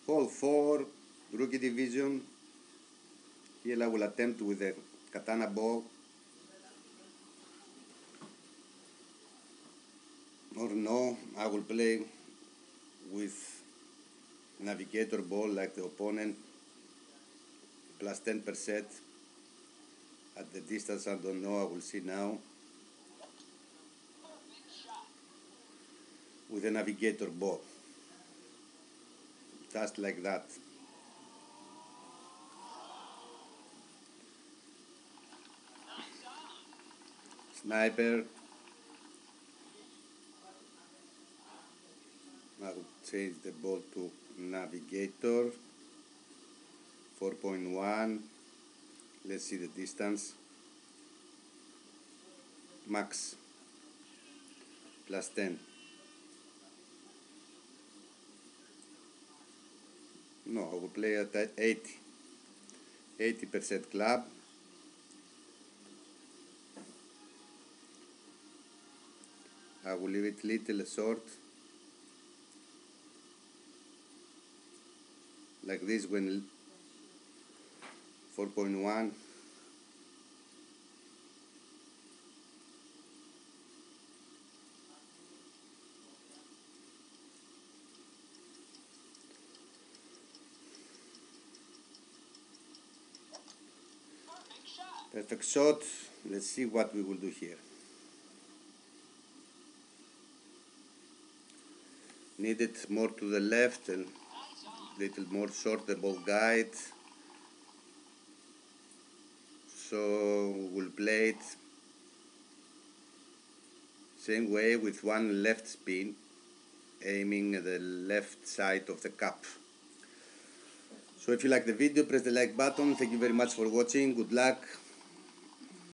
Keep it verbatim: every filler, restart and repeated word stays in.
Hole four, Rookie Division. Here I will attempt with the Katana ball. Or no, I will play with Navigator ball like the opponent, plus ten percent. At the distance I don't know, I will see now. With a Navigator ball. Just like that. Sniper. I will change the ball to Navigator. four point one. Let's see the distance. Max. Plus ten. No, I will play at eighty. eighty percent club. I will leave it little short. Like this when four point one. Perfect shot. Let's see what we will do here. Need it more to the left and little more short the ball guide. So we'll play it same way with one left spin, aiming at the left side of the cup. So if you like the video, press the like button. Thank you very much for watching. Good luck.